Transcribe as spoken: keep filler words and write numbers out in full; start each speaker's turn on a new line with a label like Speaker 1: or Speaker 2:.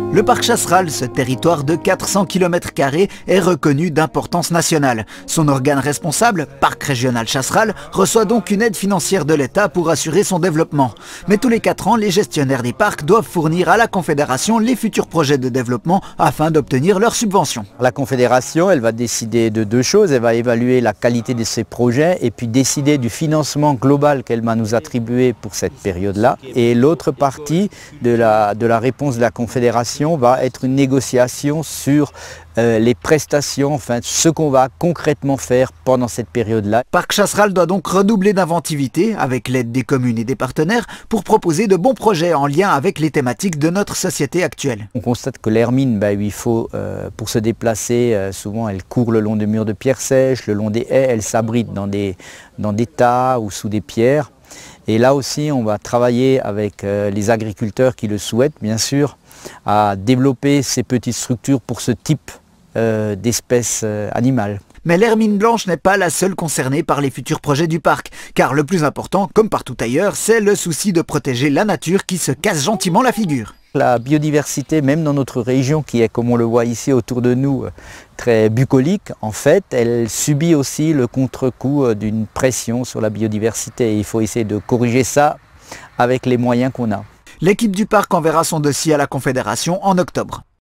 Speaker 1: Le parc Chasseral, ce territoire de quatre cents kilomètres carrés, est reconnu d'importance nationale. Son organe responsable, Parc Régional Chasseral, reçoit donc une aide financière de l'État pour assurer son développement. Mais tous les quatre ans, les gestionnaires des parcs doivent fournir à la Confédération les futurs projets de développement afin d'obtenir leurs subventions.
Speaker 2: La Confédération, elle va décider de deux choses. Elle va évaluer la qualité de ses projets et puis décider du financement global qu'elle va nous attribuer pour cette période-là. Et l'autre partie de la, de la réponse de la Confédération va être une négociation sur euh, les prestations, enfin ce qu'on va concrètement faire pendant cette période-là.
Speaker 1: Parc Chasseral doit donc redoubler d'inventivité avec l'aide des communes et des partenaires pour proposer de bons projets en lien avec les thématiques de notre société actuelle.
Speaker 2: On constate que l'hermine, bah, il faut, euh, pour se déplacer, euh, souvent elle court le long de murs de pierres sèches, le long des haies, elle s'abrite dans des, dans des tas ou sous des pierres. Et là aussi, on va travailler avec euh, les agriculteurs qui le souhaitent, bien sûr, à développer ces petites structures pour ce type euh, d'espèces euh, animales.
Speaker 1: Mais l'hermine blanche n'est pas la seule concernée par les futurs projets du parc, car le plus important, comme partout ailleurs, c'est le souci de protéger la nature qui se casse gentiment la figure.
Speaker 2: La biodiversité, même dans notre région, qui est, comme on le voit ici autour de nous, très bucolique, en fait, elle subit aussi le contre-coup d'une pression sur la biodiversité. Et il faut essayer de corriger ça avec les moyens qu'on a.
Speaker 1: L'équipe du parc enverra son dossier à la Confédération en octobre.